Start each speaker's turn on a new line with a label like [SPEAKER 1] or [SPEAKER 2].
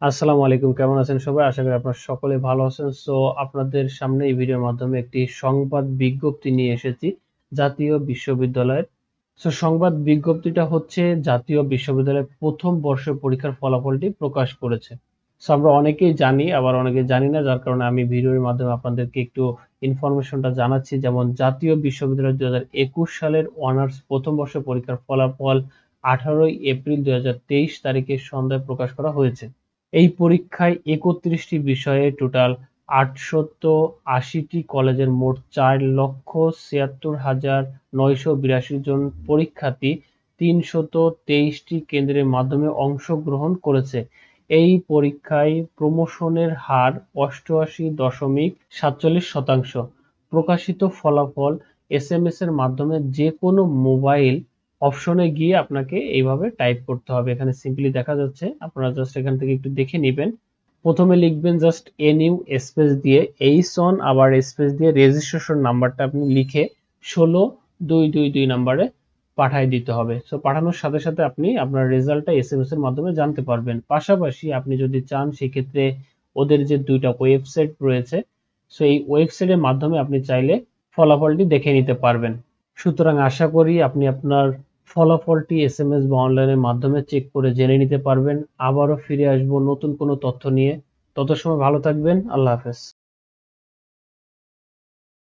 [SPEAKER 1] আসসালামু আলাইকুম, কেমন আছেন সবাই? আশা করি আপনারা সকলে ভালো আছেন। সো আপনাদের সামনে এই ভিডিওর মাধ্যমে একটি সংবাদ বিজ্ঞপ্তি নিয়ে এসেছি জাতীয় বিশ্ববিদ্যালয়ের। সংবাদ বিজ্ঞপ্তিটা হচ্ছে জাতীয় বিশ্ববিদ্যালয়ের প্রথম বর্ষের পরীক্ষার ফলাফলটি প্রকাশ করেছে। আমরা অনেকেই জানি, আবার অনেকে জানি না, যার কারণে আমি ভিডিওর মাধ্যমে আপনাদেরকে একটু ইনফরমেশনটা জানাচ্ছি। যেমন জাতীয় বিশ্ববিদ্যালয় 2021 সালের অনার্স প্রথম বর্ষের পরীক্ষার ফলাফল 18 এপ্রিল 2023 তারিখে সন্ধ্যায় প্রকাশ করা হয়েছে। এই পরীক্ষায় 31টি বিষয়ে টোটাল 880টি কলেজের মোট 4,76,982 জন পরীক্ষার্থী 323টি কেন্দ্রের মাধ্যমে অংশগ্রহণ করেছে। এই পরীক্ষায় প্রমোশনের হার 88.47%। প্রকাশিত ফলাফল SMS এর মাধ্যমে যে কোনো মোবাইল অপশনে গিয়ে আপনাকে এইভাবে টাইপ করতে হবে। এখানে সিম্পলি দেখা যাচ্ছে, আপনারা জাস্ট এখান থেকে একটু দেখে নেবেন। প্রথমে লিখবেন জাস্ট NU স্পেস দিয়ে এইচ1 আবার স্পেস দিয়ে রেজিস্ট্রেশন নাম্বারটা আপনি লিখে 16222 নাম্বারে পাঠিয়ে দিতে হবে। সো পাঠানোর সাথে সাথে আপনি আপনার রেজাল্টটা SMS এর মাধ্যমে জানতে পারবেন। পাশাপাশি আপনি যদি চান সেক্ষেত্রে ওদের যে দুইটা ওয়েবসাইট রয়েছে, সো এই ওয়েবসাইটের মাধ্যমে আপনি চাইলে ফলাফলটি দেখে নিতে পারবেন। সুতরাং আশা করি আপনি আপনার ফলাফলটি SMS বা অনলাইনের মাধ্যমে চেক করে জেনে নিতে পারবেন। আবারও ফিরে আসবো নতুন কোনো তথ্য নিয়ে। তত সময় ভালো থাকবেন। আল্লাহ হাফেজ।